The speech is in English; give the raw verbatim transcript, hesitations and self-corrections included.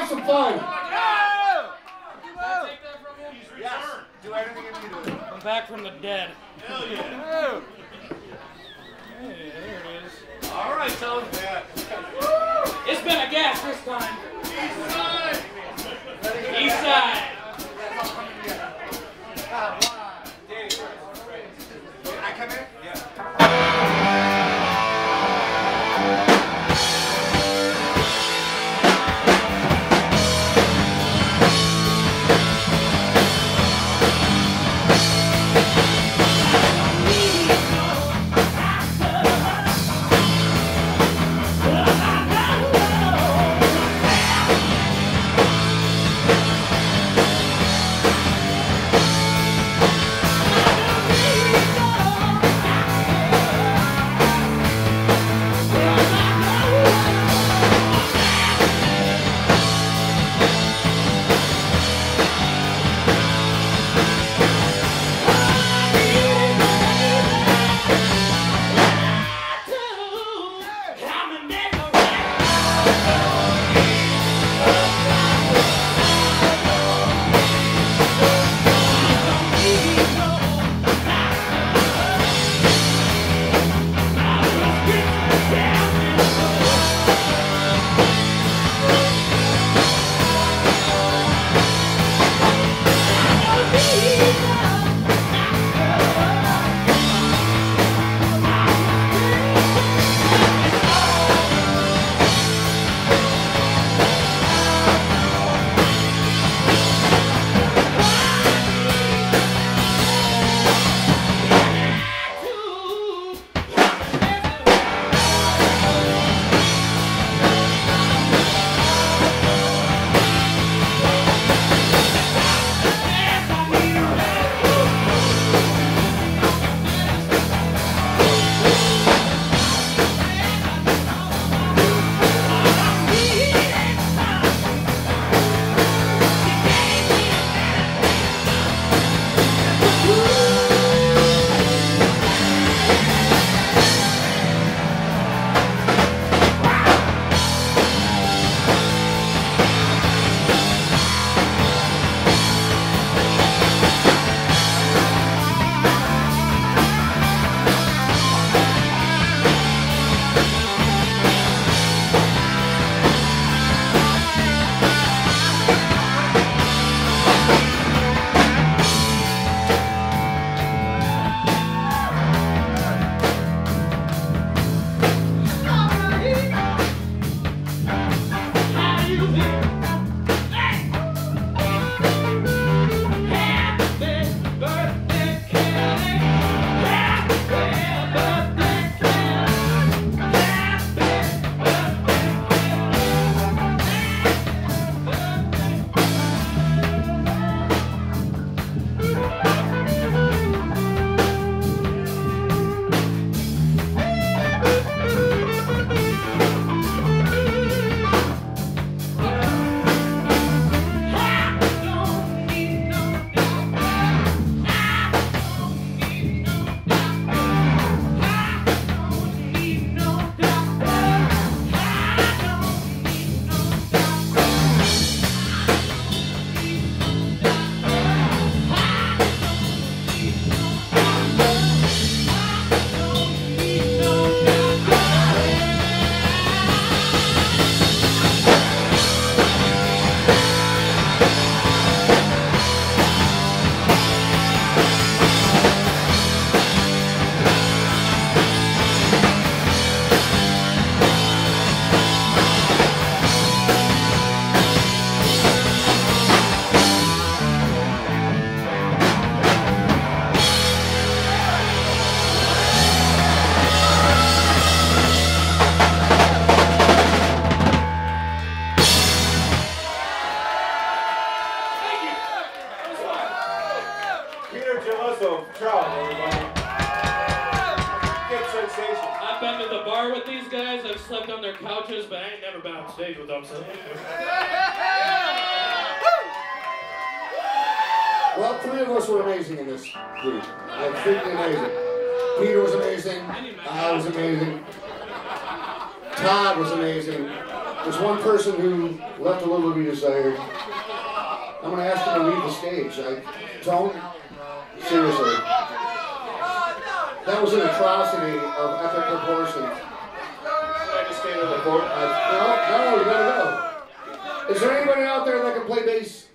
have some fun. Yes. Do anything you need to do. I'm back from the dead. Hell yeah. Hey, there it is. All right, Tom. Yeah. It's been a gas this time. East side. East side. Can I come in? Yeah. Geloso, Charles, everybody. Good sensation. I've been to the bar with these guys, I've slept on their couches, but I ain't never been on stage with them, so. Well, three of us were amazing in this group. Like, freaking amazing. Peter was amazing. I was amazing. Todd was amazing. There's one person who left a little to be desired. I'm going to ask him to leave the stage. I don't. Seriously. That was an atrocity of epic proportions. I just stand on the court. Uh, no, no, you gotta go. Is there anybody out there that can play bass?